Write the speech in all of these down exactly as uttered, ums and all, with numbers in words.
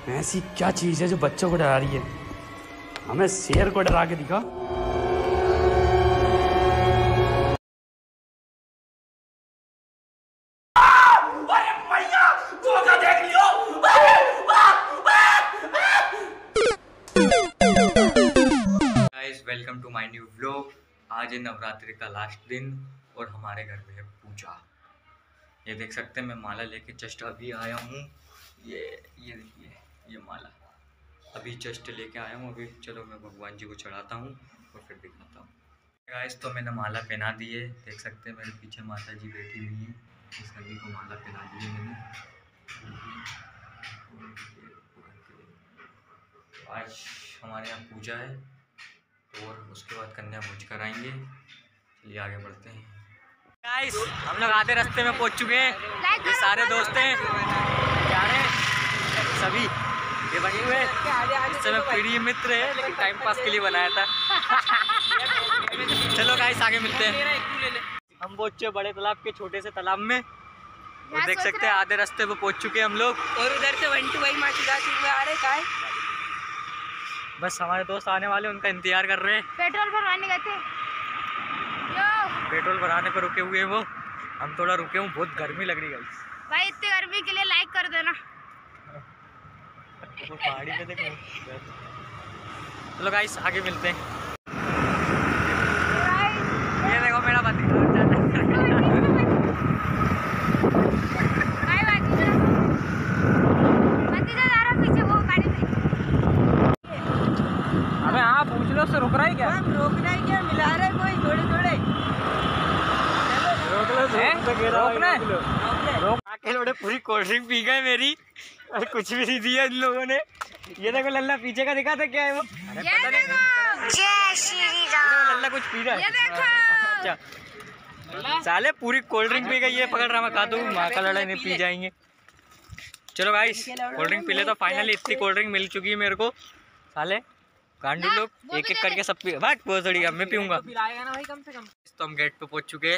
ऐसी क्या चीज है जो बच्चों को डरा रही है? हमें शेर को डरा के दिखा। Welcome to my new vlog. आज है नवरात्रि का लास्ट दिन और हमारे घर में है पूजा। ये देख सकते हैं मैं माला लेके जस्ट अभी आया हूँ। ये ये देखिए ये माला अभी जस्ट लेके आया हूँ। अभी चलो मैं भगवान जी को चढ़ाता हूँ और फिर दिखाता हूँ। गाइस तो मैंने माला पहना दी है, देख सकते हैं मेरे पीछे माता जी बैठी हुई हैं। इस सभी को माला पहना दी है मैंने। आज हमारे यहाँ पूजा है और उसके बाद कन्या भोज कराएंगे। चलिए आगे बढ़ते हैं। गाइस हम लोग आधे रास्ते में पहुंच चुके हैं। ये सारे दोस्त हैं जा रहे हैं सभी, ये बने हुए इस समय प्रिय मित्र है लेकिन टाइम पास के लिए बनाया था। चलो गाइस आगे मिलते हैं। हम पहुंच चुके बड़े तालाब के छोटे से तालाब में और देख सकते हैं आधे रास्ते पे पहुंच चुके हैं हम लोग। और उधर से वंटू भाई माचीदार हुए आ रहे का है। बस हमारे दोस्त आने वाले, उनका इंतजार कर रहे हैं। पेट्रोल भरवाने गए थे। पेट्रोल भराने पर रुके हुए हैं वो, हम थोड़ा रुके हूँ। बहुत गर्मी लग रही है भाई, इतनी गर्मी के लिए लाइक कर देना। वो पहाड़ी पे देखो। चलो गाइस आगे मिलते हैं। ये देखो मेरा भतीजा भतीजा जा रहा पीछे वो गाड़ी में। अबे हाँ पूछ लो उससे, रुक रहा है क्या? रोक रहा है क्या? मिला रहा है कोई थोड़े थोड़े। रोकना रोक आके लोड़े पूरी कोल्ड ड्रिंक पी गए मेरी। अरे कुछ भी नहीं दिया इन लोगों ने। ये देखो लल्ला पीछे का दिखा था क्या है वो? अरे पता नहीं। जय श्री राम। लल्ला कुछ पी रहा है। ये देखो। अच्छा साले पूरी कोल्ड ड्रिंक पी गई है। पकड़ रहा मैं खा दूँ, माँ का लड़ाई नहीं पी जाएंगे। चलो गाइस कोल्ड ड्रिंक पी ले। तो फाइनली इतनी कोल्ड ड्रिंक मिल चुकी है मेरे को। साले गांडी लोग एक एक करके सब पी। भाग बहुत थोड़ी मैं पीऊंगा। तो हम गेट पे पहुंच चुके हैं।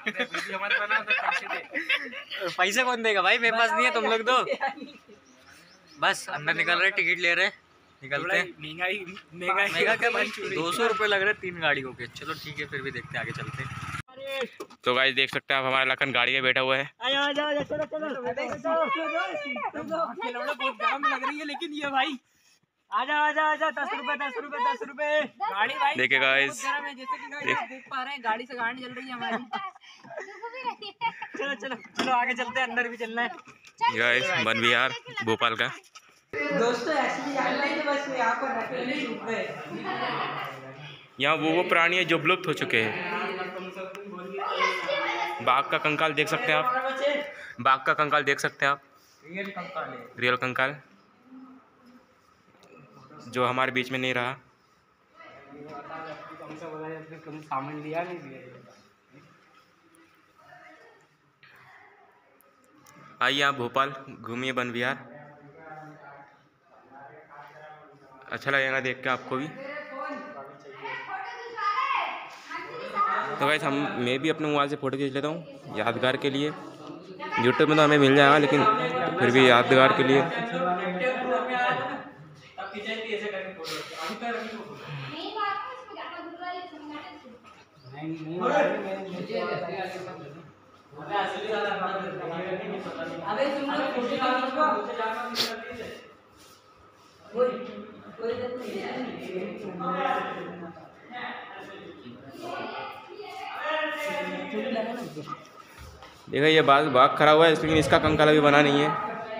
पैसे कौन देगा भाई? मेरे पास नहीं है, तुम लोग दो। बस अंदर निकल रहे, टिकट ले रहे, निकलते हैं। महंगाई महंगा क्या भाई? दो सौ रुपये लग रहे तीन गाड़ियों के। चलो ठीक है फिर भी देखते हैं, आगे चलते हैं। तो गाइस देख सकते हैं आप हमारा लखन गाड़ी में बैठा हुआ है। बहुत गर्म लग रही है लेकिन ये भाई आजा आजा आजा। दस रुपए दस रुपए दस रुपए गाड़ी भाई। देखिए गाइस जैसे कि गाइस देख पा रहे हैं गाड़ी से गाड़ी चल रही है हमारी। चलो चलो चलो आगे चलते हैं, अंदर भी चलना है। गाइस वन विहार भोपाल का। दोस्तों ऐसे जान रहे हैं बस यहाँ पर रखे रुक गए। यहाँ वो वो प्राणी है जो विलुप्त हो चुके हैं। बाघ का कंकाल देख सकते हैं आप। बाघ का कंकाल देख सकते हैं आप। रियल कंकाल है। रियल कंकाल जो हमारे बीच में नहीं रहा। सामान लिया नहीं दिया। आइए आप भोपाल घूमिए वन विहार, अच्छा लगेगा देख के आपको भी। तो गाइस हम मैं भी अपने मोबाइल से फ़ोटो खींच लेता हूँ यादगार के लिए। यूट्यूब में तो हमें मिल जाएगा लेकिन फिर भी यादगार के लिए। देखा ये बाग बाग खड़ा हुआ है लेकिन इसका कंकाल अभी बना नहीं है।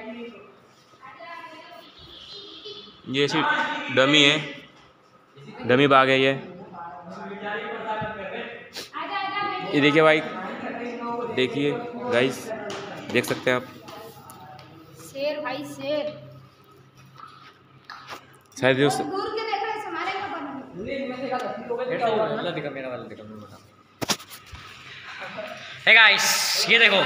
ये ऐसी डमी है, डमी बाग है ये। ये देखिए भाई, देखिए गाइस देख सकते हैं आप। शेर भाई शेर। शायद दूर के देख रहे हैं हमारे का बना। दिखा मेरा वाला दिखा मेरा बता। हे गाइस ये देखो,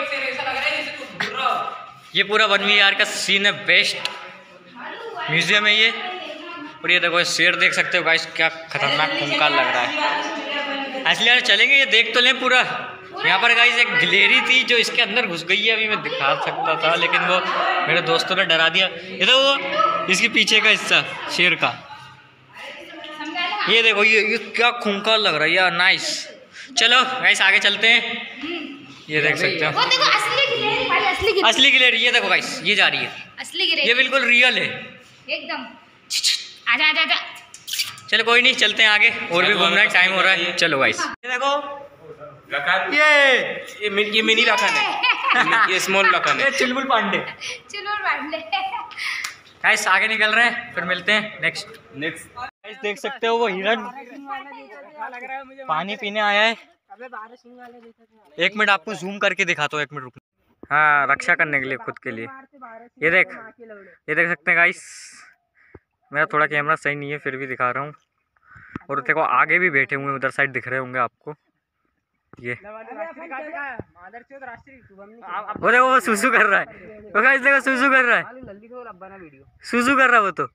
ये पूरा वन विहार का सीन है। बेस्ट म्यूजियम है ये। और ये देखो शेर देख सकते हो गाइस, क्या खतरनाक कंकाल लग रहा है। असली यार चलेंगे, ये देख तो लें पूरा। यहाँ पर गाइस एक गिलेरी थी जो इसके अंदर घुस गई है। अभी मैं दिखा सकता था लेकिन वो मेरे दोस्तों ने डरा दिया। ये तो वो इसके पीछे का हिस्सा शेर का, ये देखो ये ये क्या खूंखार लग रहा है यार। नाइस, चलो गाइस आगे चलते हैं। ये देख सकते हो, वो देखो असली गिलेरी भाई, असली गिलेरी, असली गिलेरी। ये देखो गाइस, ये जा रही है, असली गिलेरी ये बिल्कुल रियल है एकदम। आजा आजा आजा, चलो कोई नहीं, चलते हैं आगे, और भी घूमना है, टाइम हो रहा है। चलो गाइस, ये देखो लखन, ये ये मि- ये मिनी लखन है, ये स्मॉल लखन है। ये चुलबुल पांडे। चलो बांध ले। गाइस आगे निकल रहे हैं, फिर मिलते हैं नेक्स्ट नेक्स्ट गाइस। देख सकते हो वो हिरन पानी पीने आया है। एक मिनट आपको जूम करके दिखाता हूँ, एक मिनट रुक। हाँ, रक्षा करने के लिए, खुद के लिए। ये देख, ये देख सकते हैं गाइस, मेरा थोड़ा कैमरा सही नहीं है फिर भी दिखा रहा हूँ। और देखो आगे भी बैठे हुए हैं, उधर साइड दिख रहे होंगे आपको। ये वो देखो वो सुसु कर रहा है, वो गाइस देखो सुसु कर रहा है, सुसु कर रहा है वो तो।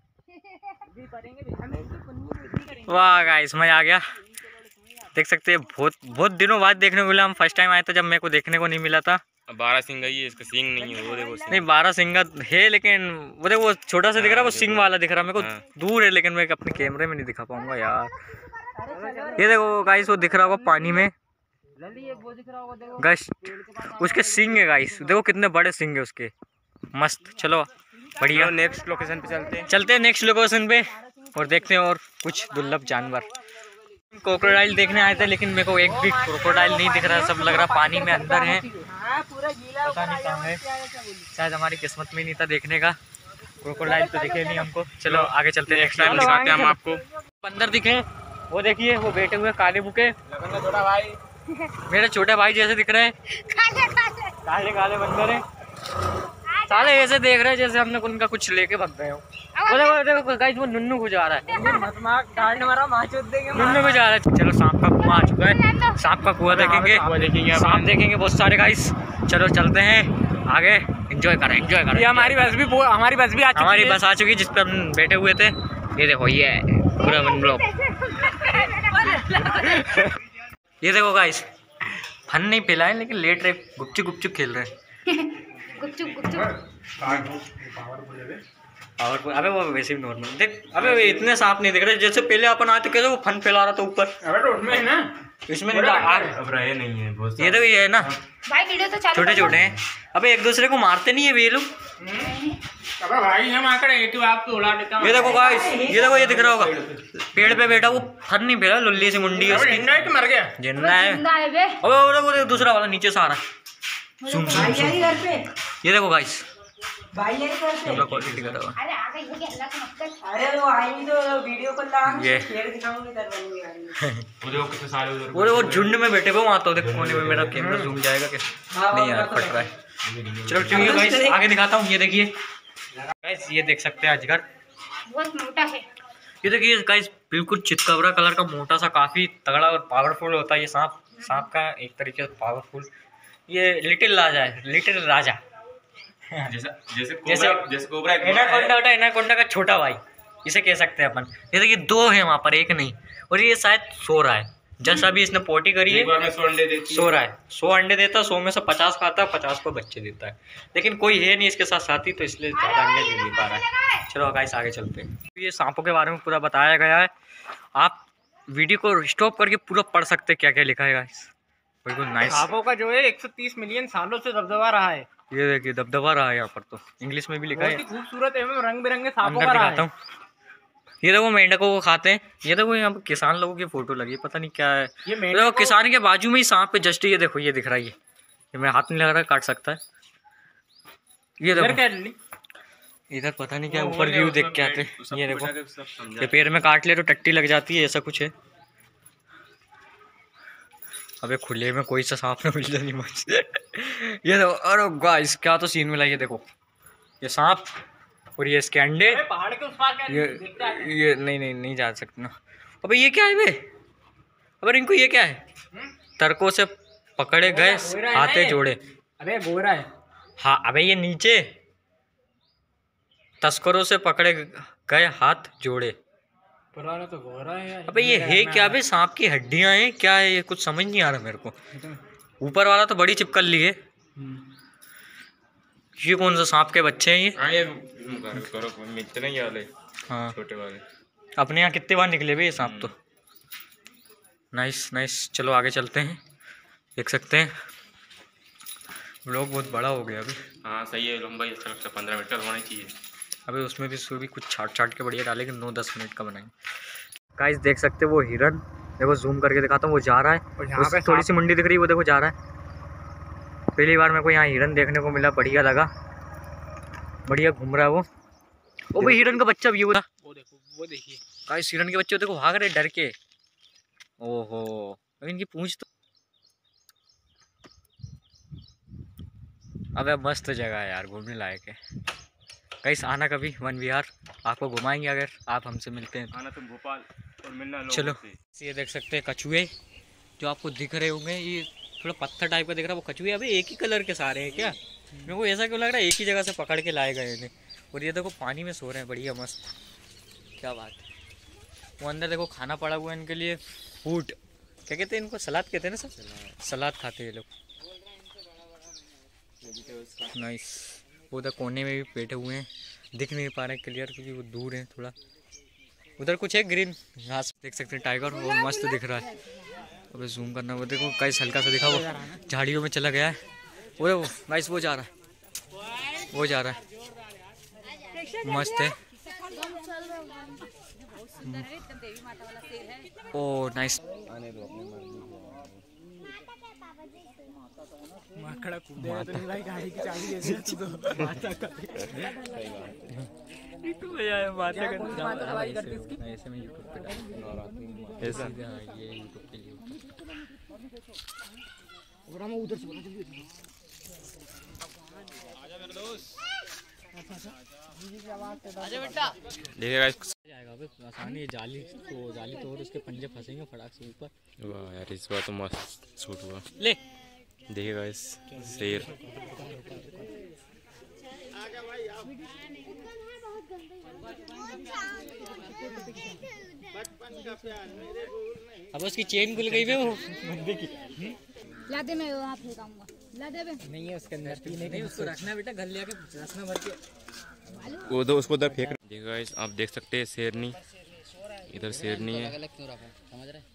वाह गाइस, मजा आ गया। देख सकते हैं बहुत बहुत दिनों बाद देखने को मिला। हम फर्स्ट टाइम आए थे जब मेरे को देखने को नहीं मिला था। बारह सिंह है ये, इसका सींग नहीं है। वो देखो सींग। नहीं, बारह सिंगा है लेकिन वो देखो वो छोटा सा दिख रहा है, वो सिंग वाला दिख रहा है मेरे को। हाँ। दूर है लेकिन मैं अपने कैमरे में नहीं दिखा पाऊंगा यार। ये देखो गाइस, वो दिख रहा होगा पानी में गाइस, उसके सिंग है गाइस, देखो कितने बड़े सिंग है उसके। मस्त, चलो बढ़िया, नेक्स्ट लोकेशन पे चलते हैं। चलते हैं नेक्स्ट लोकेशन पे और देखते हैं और कुछ दुर्लभ जानवर। क्रोकोडाइल देखने आए थे लेकिन मेरे को एक भी क्रोकोडाइल नहीं दिख रहा, सब लग रहा पानी में अंदर है, पता नहीं कहाँ है। शायद हमारी किस्मत में नहीं था देखने का, क्रोकोडाइल तो दिखे नहीं हमको। चलो आगे चलते हैं, नेक्स्ट टाइम दिखाते हैं हम आपको। बंदर दिखे, वो देखिए वो बैठे हुए काले बुके, छोटा भाई, मेरे छोटे भाई जैसे दिख रहे हैं। काले काले काले काले बंदर है, साले ऐसे देख रहे हैं जैसे हमने उनका कुछ लेके भाग गए हो। वो देखो देखो गाइस, वो नुन्नू को जा रहा है, नुन्नू को जा रहा है। चलो सांप का कुआं आ चुका है, सांप का कुआं देखेंगे, सांप देखेंगे बहुत सारे गाइस। चलो चलते हैं आगे, एंजॉय करें एंजॉय करें। हमारी बस भी हमारी बस भी आ चुकी हमारी है। बस आ चुकी है जिस पर हम बैठे हुए थे। ये देखो ये पूरा वन ब्लॉक। ये देखो गाइस, फन नहीं फैलाए लेकिन लेट रहे, गुपचुप गुपचुप खेल रहे हैं। गुपचुप गुपचुप पावरफुल, अबे वो वैसे भी नॉर्मल देख। अबे वे इतने सांप नहीं दिख रहे जैसे पहले अपन आते कैसे वो फन फैला रहा था ऊपर। अबे रोड में है ना, इसमें नहीं था, आग अब रहे नहीं है बहुत। ये तो ये है ना, भाई वीडियो तो चालू छोटे करो। छोटे हैं। अबे एक दूसरे को मारते नहीं है ये लोग। अबे भाई हम आकर एक आपको उड़ा देता हूं। ये देखो गाइस, ये देखो ये दिख रहा होगा पेड़ पे बैठा, वो फन नहीं फैला, लुल्ली सी मुंडी है अबे उसकी, जिंदा है कि मर गया? जिंदा है। जिंदा है बे। अबे वो देखो, देखो दूसरा वाला नीचे से आ रहा है। सुन सुन भाई सुन, यही घर पे, ये देखो गाइस, भाई यही घर पे। पूरा क्वालिटी कर रहा है। अरे आ गई होगी, अल्लाह को मत कर। अरे वो आएंगी तो वीडियो कॉल लगा ये। शेयर दिखाऊंगी, इधर बनेंगे आएंगे। वो देखो कितने सारे उधर। वो वो झुंड में बैठे हुए वहाँ तो देख कोने में, मेरा कैमरा जूम जाएगा क्या? नहीं यार फट रहा है। चलो चलिए गाइस आगे दिखाता हूँ। ये देखिए गाइस, ये देख सकते हैं अजगर, बहुत मोटा है। ये देखिए गाइस, बिल्कुल चितकबरा कलर का, मोटा सा, काफी तगड़ा और पावरफुल होता है ये सांप। सांप का एक तरीके से पावरफुल, ये लिटिल राजा है, लिटिल राजा। जैसे जैसे जैसे कोबरा, जैसे कोबरा एक बड़ा एनाकोंडा है। होता है, एनाकोंडा का छोटा भाई इसे कह सकते हैं अपन। ये देखिए दो है वहाँ पर, एक नहीं। और ये शायद सो रहा है, जस्ट अभी इसने पोटी करी है, एक बार में सौ अंडे देती है। सो रहा है। सौ अंडे देता है, सौ में से पचास खाता है, पचास को बच्चे देता है। लेकिन कोई है नहीं इसके साथ साथी, तो इसलिए ज़्यादा अंडे नहीं दे पा रहा है। चलो गाइस आगे चलते हैं। ये सांपों के बारे में पूरा बताया गया है, आप वीडियो को स्टॉप करके पूरा पढ़ सकते हैं क्या क्या लिखा है गाइस। बिल्कुल नाइस। सांपों का जो है एक सौ तीस मिलियन सालों से दबदबा रहा है। ये देखिए दबदबा रहा है यहाँ पर, तो इंग्लिश में भी लिखा बहुत है। ही खूबसूरत एवं रंग बिरंगे सांपों अंदर का रहा दिखाता है। हूँ। ये देखो मेंढकों को खाते हैं। ये देखो यहाँ पर किसान लोगों की फोटो लगी है, पता नहीं क्या है। ये देखो मेंढक को- किसान के बाजू में ही सांप पे जस्ट, ये देखो ये दिख रहा है। ये ये मेरा हाथ नहीं लग रहा है, काट सकता है। ये इधर देखो क्या है? इधर पता नहीं क्या, वो ऊपर बोले व्यू उसमें देख के आते पेट- सब ये कुछ देखो, आके सब समझा। ये पैर में काट ले तो टट्टी लग जाती है, ऐसा कुछ है। अबे खुले में कोई सा सांप ना मिल जाए नहीं मुझे। ये देखो, अरे गाइस क्या तो सीन मिला। ये देखो ये सांप और ये इसके अंडे। अबे पहाड़ के उस पार क्या है? ये देखते हैं। ये नहीं नहीं नहीं जा सकते ना। अबे ये क्या है बे? अबे इनको ये क्या है? तर्कों से पकड़े गए गोरा है ना हाथे ये? जोड़े। अबे गोरा है। हाँ अबे ये नीचे तस्करों से पकड़े गए हाथ जोड़े। पुराना तो गोरा है यार। अबे ये है क्या बे? सांप की हड्डियां हैं क्या है ये? कुछ समझ नहीं आ रहा मेरे को। ऊपर वाला तो बड़ी चिपकल ली है। ये कौन सा सांप के बच्चे हैं ये? हाँ ये करो मिलते नहीं वाले हाँ छोटे वाले। अपने यहाँ कितने बार निकले भाई ये सांप तो। नाइस नाइस, चलो आगे चलते हैं। देख सकते हैं व्लॉग बहुत बड़ा हो गया अभी। हाँ सही है, लंबाई अच्छा लगता है, पंद्रह मिनट का होना चाहिए। अभी उसमें भी उसमें भी कुछ छाट छाट के बढ़िया डाले कि नौ दस मिनट का बनाएंगे। गाइस देख सकते हो वो हिरन, देखो जूम करके दिखाता हूँ, वो जा रहा है। उसकी थोड़ी सी मुंडी दिख रही है, वो देखो जा रहा है। पहली बार मेरे को यहाँ हिरन देखने को मिला, बढ़िया लगा, बढ़िया घूम रहा है वो। ओ भाई हिरन का बच्चा भी है वो देखो, वो देखिए गाइस हिरन के बच्चे देखो भाग रहे डर के। ओहो इनकी पूंछ तो, अबे मस्त जगह है यार, घूमने लायक है। गाइस आना कभी वन विहार, आपको घुमाएंगे अगर आप हमसे मिलते हैं। आना तुम भोपाल और मिलना लोगों चलो से। ये देख सकते हैं कछुए जो आपको दिख रहे होंगे, ये थोड़ा पत्थर टाइप का दिख रहा है वो कछुए। अभी एक ही कलर के सारे हैं क्या? मेरे को ऐसा क्यों लग रहा है एक ही जगह से पकड़ के लाए गए इन्हें। और ये देखो पानी में सो रहे हैं, बढ़िया मस्त, क्या बात है। वो अंदर देखो खाना पड़ा हुआ है इनके लिए, फूड क्या कहते हैं इनको, सलाद कहते हैं ना सर, सलाद खाते हैं ये लोग। नाइस, वो उधर कोने में भी बैठे हुए हैं, दिख नहीं पा रहे क्लियर क्योंकि वो दूर है थोड़ा। उधर कुछ है ग्रीन घास, देख सकते हैं टाइगर, वो मस्त दिख रहा है। अबे जूम करना, वो देखो गाइस हल्का सा दिखा, वो झाड़ियों में चला गया है। वो गाइस वो जा रहा है, वो जा रहा है, मस्त है। ओ नाइस, माकड़ा कूदे तो नहीं भाई, गाड़ी की चाबी दे दे तो माता का यूट्यूब पे आया माता का दवाई करके इसकी ऐसे में यूट्यूब पे डाल ऐसा, ये यूट्यूब के लिए। और हम उधर से बोला जल्दी आजा मेरे दोस्त, आजा बेटा। देखिए गाइस जाएगा अबे आसानी, जाली तो जाली तोड़ उसके पंजे फंसेंगे फटाक से ऊपर। वाह यार इस बार तो मस्त शूट हुआ। ले देखिए गाइस शेर, अब उसकी चेन खुल गई है वो बंदे की। ला दे, मैं वहाँ फेंकाऊंगा, ला दे बे। नहीं है उसके अंदर, नहीं उसको रखना बेटा, घर ले आके रखना भर के। वो दो उसको उधर फेंक। देखिए गाइस आप देख सकते हैं शेरनी, इधर शेरनी है समझ रहे,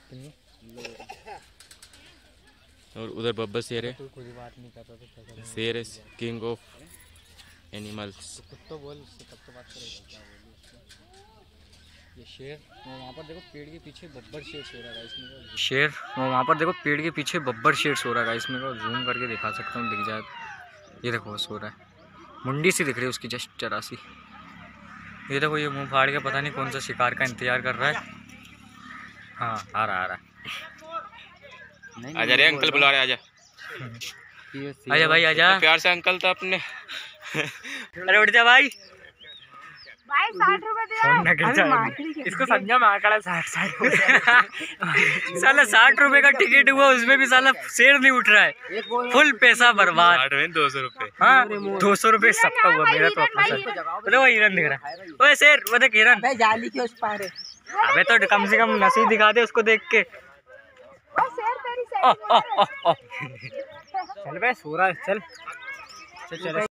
और उधर बब्बर शेर है। कोई बात नहीं करता तो शेर है किंग ऑफ एनिमल्स। कुछ तो बोल, उससे तब तो बात करेगा क्या बोलूं। ये शेर, वो वहाँ पर देखो पेड़ के पीछे बब्बर शेर सो रहा है इसमें। शेर, वो वहाँ पर देखो पेड़ के पीछे बब्बर शेर सो रहा है इसमें, जूम करके दिखा सकता हूँ, दिख जाए। ये देखो वो सो रहा है, मुंडी सी दिख रही है उसकी जस्ट जरा सी। ये देखो ये मुंह फाड़ के पता नहीं कौन सा शिकार का इंतजार कर रहा है। हाँ आ रहा आ रहा आजा रे अंकल बुला रहे, आजा आजा भाई आजा, प्यार से अंकल तो अपने। अरे उठ जा भाई, भाई साठ रुपए दे। इसको समझा माकड़ा साठ साठ साला साठ रुपए का टिकट हुआ, उसमें भी साला शेर नहीं उठ रहा है, फुल पैसा बर्बाद। दो सौ रुपए हाँ दो सौ रुपये सबका हुआ, मेरा तो अपना सर। बोले वो हिरन दिख रहा है, ओए शेर वो देख हिरन। भाई जाली के उस पार है। अबे तो कम से कम नसीब दिखा दे उसको देख के। वो शेर तेरी ओ, ओ, ओ, ओ। चल बे सो रहा है, चल चल चल।